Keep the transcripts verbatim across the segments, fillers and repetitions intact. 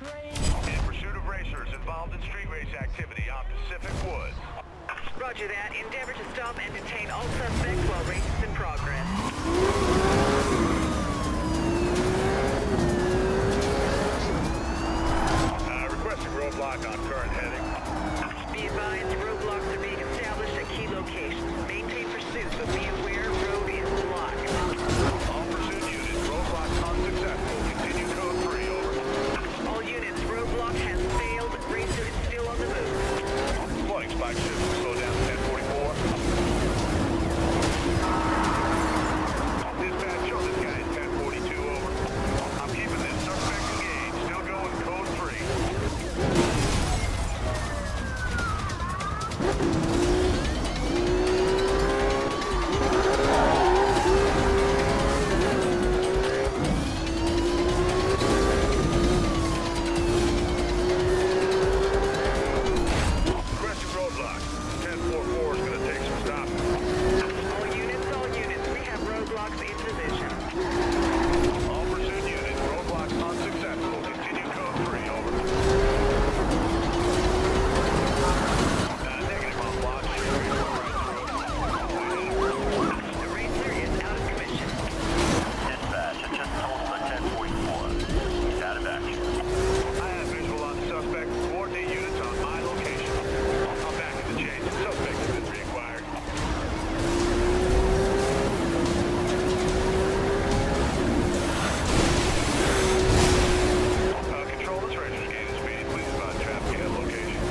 In pursuit of racers involved in street race activity on Pacific Woods. Roger that. Endeavor to stop and detain all suspects while race is in progress. Uh, requesting roadblock on current heading. Be advised, roadblocks are being established at key locations. Maintain pursuit, but be aware road is blocked. All pursuit units, roadblock unsuccessful. Continue code three, over. All units, roadblock has failed. Racer is still on the move. Deploying spike shift to slow down to ten forty-four. Dispatch, show this guy is ten forty-two, over. I'm keeping this suspect engaged. Still going code three. Requesting roadblock. ten forty-four is going to take some stopping. All units, all units, we have roadblocks in position. All pursuit units, roadblock unsuccessful. Continue code three, over. Uh, negative on block. The racer is out of commission. Dispatch, it just totaled at ten forty-four. He's out of action. I have visual on the suspect. Coordinate units on my location. I'm back in the chase. Suspect has been reacquired. Uh, control this racer's gaining speed. Please advise traffic at location.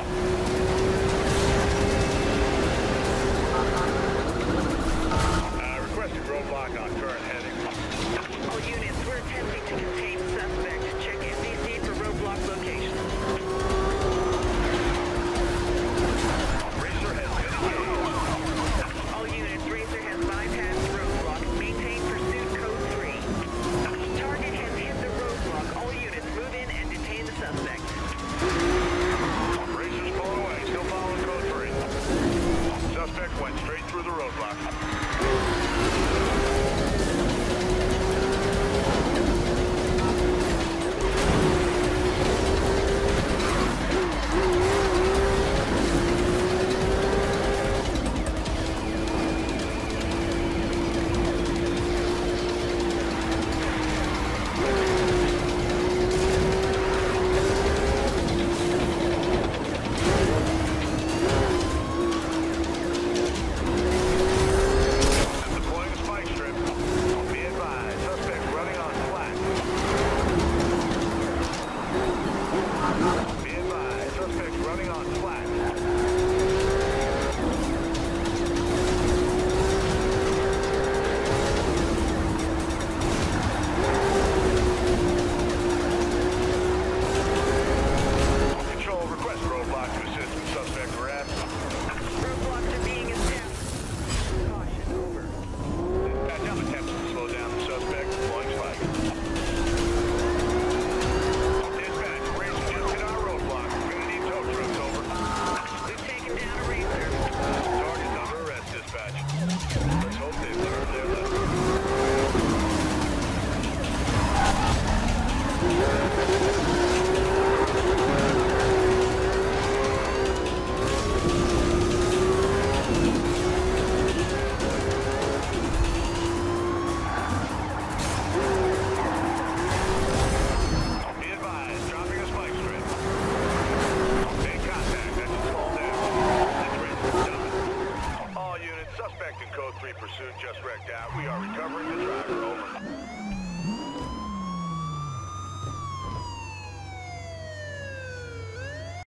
Uh, requesting roadblock on current heading. All units, we're attempting to contain suspect. Check N B C for roadblock location. Racer has been engaged. All units, racer has bypassed roadblock. Maintain pursuit code three. Target has hit the roadblock. All units, move in and detain the suspect. Racer's pulling away. Still following code three. Suspect went straight through the roadblock. Deploying a spike strip. Be advised, suspect running on flat. Be advised, suspect running on flat. Control, request roadblock to assist with suspect arrest. Roadblocks are being established. Caution, over. Dispatch, I'm attempting to slow down the suspect. Deploying flag. Dispatch, racer just hit our roadblock. We're gonna need tow trucks, over. We've taken down a racer. Target's under arrest, dispatch. Let's hope they've learned their lesson. Be advised, dropping a spike strip. Make contact, that's a small damage. This racer's done. All units, suspect in code three pursuit just wrecked out. We are recovering the driver, over.